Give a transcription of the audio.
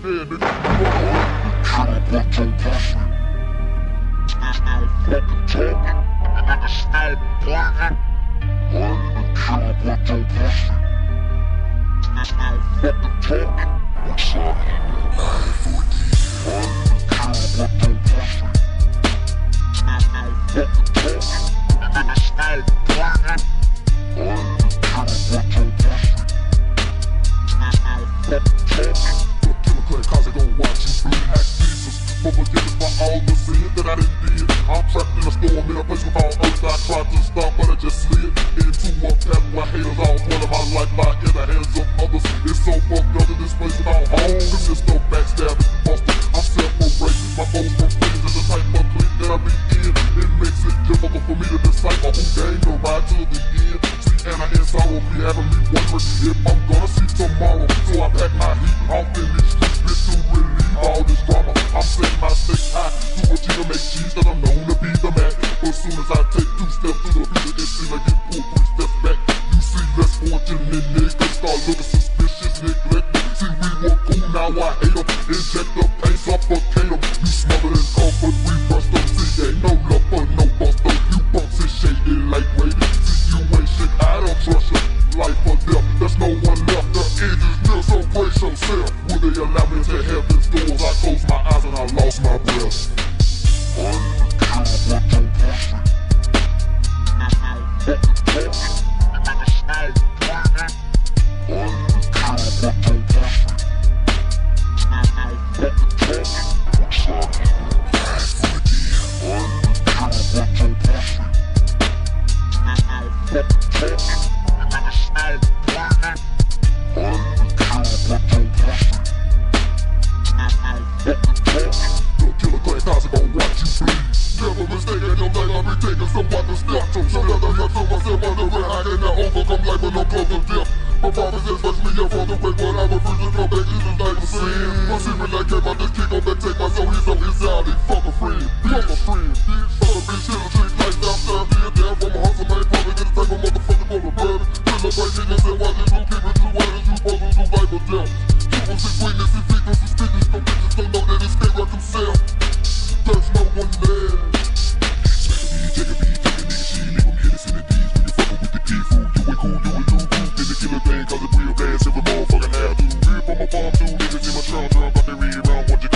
dead, nigga. Killer but your pussy. There's no fucking talking. Nigga stop playing. I ain't a killer but your pussy. There's no fucking talking. Which side you on? 940. I ain't a killer but your pussy. There's no fucking talking. Nigga stop playing. I ain't a killer but your pussy. There's no fucking talking. Killer Clay, cause they gon' watch you bleed. Ask Jesus for forgiveness for all the sin that I done did. I'm trapped in a storm in a place without earth. I tried to stop, but I just slid into a path where haters all point of my life lie in the hands of others. It's so fucked up in this place without home. Cause there's no backstabbing, busting. I'm separated. My foes from friends is the type of clique that I be in. It makes it difficult for me to decipher who gave the ride to the end. See, and I in sorrow be having me wondering if I'm gonna see tomorrow. So I pack my heat off in these streets, bitch, to relieve all this drama. I'm setting my stakes high to achieve to make cheese, cause I'm known to be the man. But as soon as I take 2 steps to the future, it seems like it pull 3 steps back. You see less fortunate niggas start looking suspicious, neglected. See, we were cool, now I hate them. Inject the pain, suffocate them. You smothered in comfort, we bust them. See, ain't no love for no buster. You bumps and shady like Brady. See, you ain't shit, I don't trust you. Life or death, there's no one left. The edge is near, so brace yourself. Will they allow me to heaven's doors? I closed my eyes and I lost my breath. I ain't a killer but your pussy. There's no fucking talking. Nigga stop playing. I ain't a killer but your pussy. There's no fucking talking. Which side you on? 940. I ain't a killer but your pussy. There's no fucking talking. Nigga stop playing. I ain't a killer but your pussy. There's no fucking talking. The Killer Clay cause gon' watch you bleed. Never mistaken your life, I be taking someone to stop. So let the left of myself wondering how can I overcome life with no close of death. My father says touch me up from the way, but I refuse to come back, this is life a sin. My secret like came out this kick on back, take my soul, he's on his out, he fuck a friend, fuck a friend. Fuck a bitch, hit a trick, like down, down, here, down, from a hustle, man, probably get a type of motherfucker for the burden. Kill a break, niggas and watch it, don't keep it true, what is you supposed to do, life or death. You will see weakness, you think this is fitness, no bitches don't know that it's can't work himself. There's no one there. Take a beat, nigga, shit, leave him hit us in the D's. When you fuckin' with the P-food, you ain't cool, you ain't too cool. Did the killer thing, cause it's real bad, silver motherfucking have to. Real from my farm too, niggas in my trunk, got the read around, what you